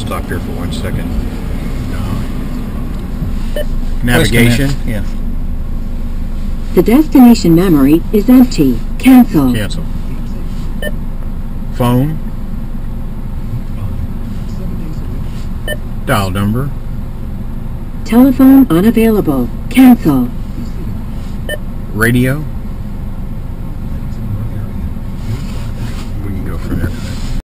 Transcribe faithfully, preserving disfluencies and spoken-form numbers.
stop here for one second. Navigation. Yeah. The destination memory is empty. Cancel. Cancel. Phone. Dial number. Telephone unavailable. Cancel. Radio. We can go from there.